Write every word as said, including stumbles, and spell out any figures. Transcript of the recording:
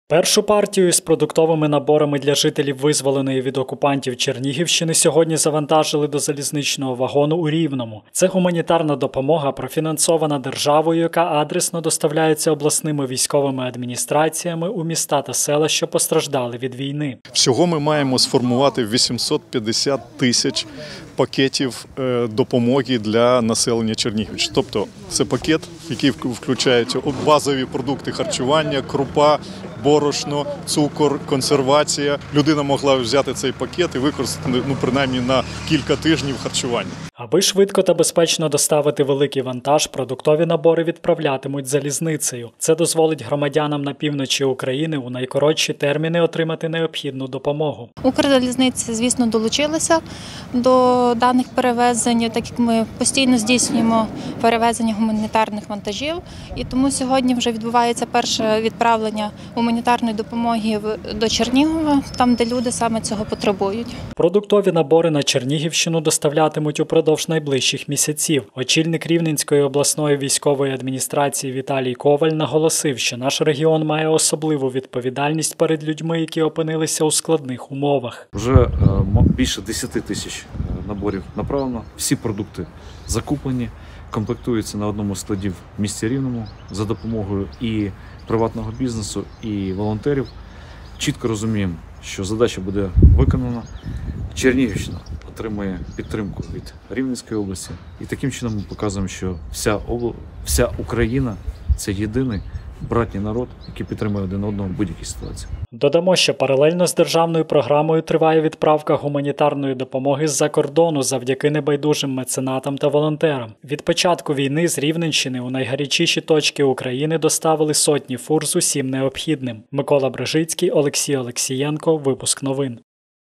Першу партію з продуктовими наборами для жителів визволеної від окупантів Чернігівщини сьогодні завантажили до залізничного вагону у Рівному. Це гуманітарна допомога, профінансована державою, яка адресно доставляється обласними військовими адміністраціями у міста та села, що постраждали від війни. Всього ми маємо сформувати вісімсот п'ятдесят тисяч пакетів допомоги для населення Чернігівщини. Тобто це пакет, який включає базові продукти харчування, крупа, борошно, цукор, консервація. Людина могла взяти цей пакет і використати, ну, принаймні на кілька тижнів харчування. Аби швидко та безпечно доставити великий вантаж, продуктові набори відправлятимуть залізницею. Це дозволить громадянам на півночі України у найкоротші терміни отримати необхідну допомогу. Укрзалізниця, звісно, долучилася до даних перевезень, так як ми постійно здійснюємо перевезення гуманітарних вантажів. І тому сьогодні вже відбувається перше відправлення гуманітарної допомоги до Чернігова, там, де люди саме цього потребують. Продуктові набори на Чернігівщину доставлятимуть упродовж найближчих місяців. Очільник Рівненської обласної військової адміністрації Віталій Коваль наголосив, що наш регіон має особливу відповідальність перед людьми, які опинилися у складних умовах. Вже більше десяти тисяч наборів направлено, всі продукти закуплені, комплектуються на одному з складів в місті Рівному за допомогою і приватного бізнесу, і волонтерів. Чітко розуміємо, що задача буде виконана. Чернігівщина отримує підтримку від Рівненської області. І таким чином ми показуємо, що вся, обл... вся Україна – це єдиний братній народ, який підтримує один одного в будь-якій ситуації. Додамо, що паралельно з державною програмою триває відправка гуманітарної допомоги з-за кордону завдяки небайдужим меценатам та волонтерам. Від початку війни з Рівненщини у найгарячіші точки України доставили сотні фур з усім необхідним. Микола Брижицький, Олексій Олексієнко. Випуск новин.